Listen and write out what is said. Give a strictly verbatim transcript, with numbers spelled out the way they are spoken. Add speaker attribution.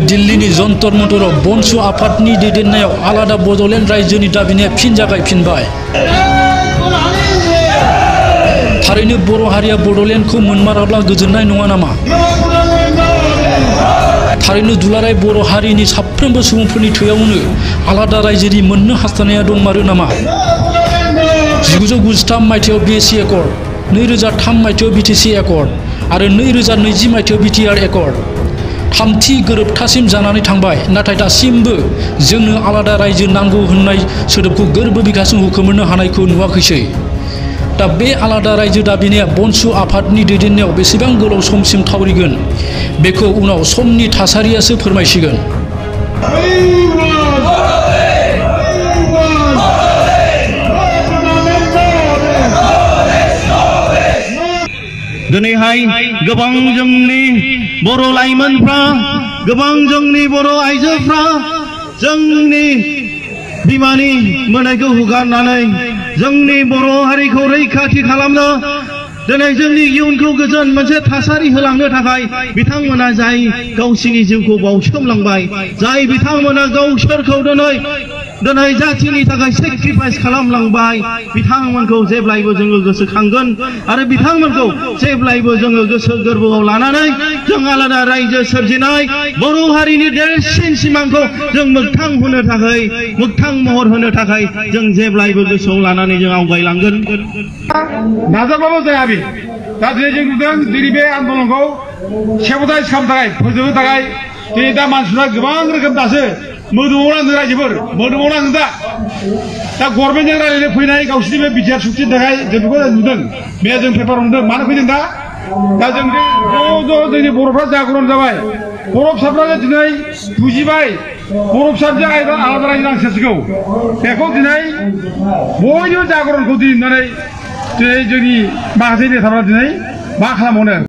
Speaker 1: दिल्लीनि जन्तर मन्तराव बनसु आफादनि दैदेननायाव आलादा बड'लेण्ड रायजोनि दाबिनाया फिन जागायफिनबाय। थारैनो बर' हारिया बड'लेण्डखौ मोनमाराब्ला गोजोननाय नङा नामा? थारैनो दुलाराय बर' हारिनि साफ्रोमबो सुबुंफोरनि थैयावनो आलादा रायजोनि मोननो हास्थायनाया दंमारो नामा? जिगुजौ गुजिथाम मायथाइयाव बि ए सि एकर्ड, नैरोजा थाम मायथाइयाव बि टि सि एकर्ड आरो नैरोजा नैजि मायथाइयाव बि टि आर एकर्ड थामथि गोरोबथासिम जानानै थांबाय। नाथाय दासिमबो जोंनो आलादा रायजो नांगौ होननाय सोदोबखौ गोरबो बिखाजों हुखोमोरनो हानायखौ नुवाखैसै। दा बे आलादा रायजो दाबिनाया बनसु आफादनि दैदेननायाव बेसेबां गोलाव समसिम थावरिगोन बेखौ उनाव समनि थासारियासो फोरमायसिगोन।
Speaker 2: दिनैहाय गोबां जोंनि बर' लाइमोनफ्रा, गोबां जोंनि बर' आइजोफ्रा जोंनि बिमानि मोननायखौ हुगारनानै जोंनि बर' हारिखौ रैखाथि खालामनो, दिनै जोंनि इयुनखौ गोजोन मोनसे थासारि होलांनो थाखाय बिथांमोना जाय गावसिनि जिउखौ बाउसोमलांबाय, जाय बिथांमोना गावसोरखौ दिनै दिनै जाथिनि थाखाय सेक्रिफाइस खालामलांबाय, बिथांमोनखौ जेब्लायबो जोङो गोसोखांगोन आरो बिथांमोनखौ जेब्लायबो जोङो गोसो गोरबोआव लानानै जों आलादा रायजो सोरजिनाय बर' हारिनि देरसिन सिमांखौ जों मोगथां होनो थाखाय, मोगथां महर होनो थाखाय जों जेब्लायबो गोसोआव लानानै जों आवगायलांगोन।
Speaker 3: नाजाबाबो जाया बे। दा दिनै जों नुदों दिनै बे आन्दलनखौ सेब'टाइज खालामनो थाखाय, फोजोबनो थाखाय दिनै दा मानसिफ्रा गोबां रोखोम दासो मोदोमाव नांदों रायजोफोर, मोदोमाव नांदों दा दा गभर्नमेन्टजों रायज्लायनो फैनाय गावसिनि बे बिटिआर सुक्तिनि थाखाय जों बेखौ नुदों। बे जों पेपाराव नुदों मानो फैदों दा दा जों ज' ज' जोंनि बर'फ्रा जागरन जाबाय। बर' फिसाफ्रा दिनै बुजिबाय बर' फिसाजों आलादा रायजो नांसिगौ। बेखौ दिनै बयबो जागरनखौ दिनै दिनै जोंनि माखासे नेताफ्रा दिनै मा खालामबावनो।